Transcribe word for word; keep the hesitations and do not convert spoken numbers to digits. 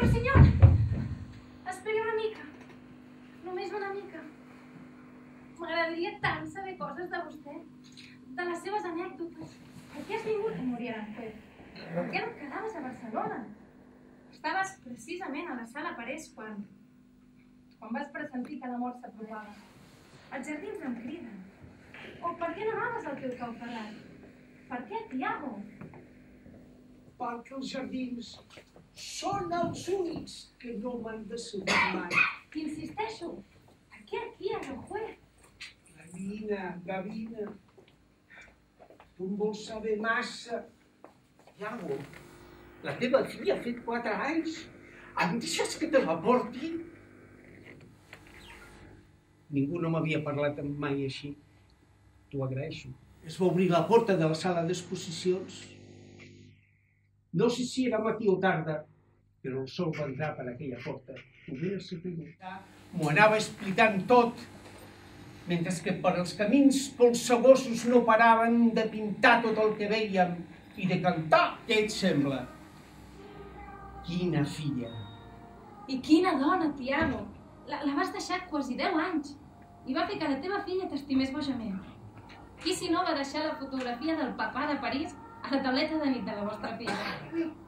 senyor! Esperi una mica. Només una mica. M'agradaria tant saber coses de vostè, de les seves anècdotes. Per què has vingut a morir a Aranjuez? Per què no et quedaves a Barcelona? Estaves precisament a la sala Parés quan... quan vas pressentir que la mort s'apropava. Els jardins em criden. O per què no anaves al teu cau ferrat? Per què, Tiago? Perquè els jardins són els únics que no m'han decebut mai. Insisteixo, per què aquí a Aranjuez? Gavina, Gavina, tu em vols saber massa. Iago, la teva filla ha fet quatre anys. Em deixes que te la porti? Ningú no m'havia parlat mai així. T'ho agraeixo. Es va obrir la porta de la sala d'exposicions. No sé si era matí o tarda, però el sol va entrar per aquella porta. T'ho veus a fer. M'ho anava explicant tot, mentre que per els camins polsegosos no paraven de pintar tot el que vèiem i de cantar. Què et sembla? Quina filla! I quina dona, Tiago! La, la vas deixar quasi deu anys i va fer que la teva filla t'estimés bojament. Qui si no va deixar la fotografia del papà de París a la tauleta de nit de la vostra filla?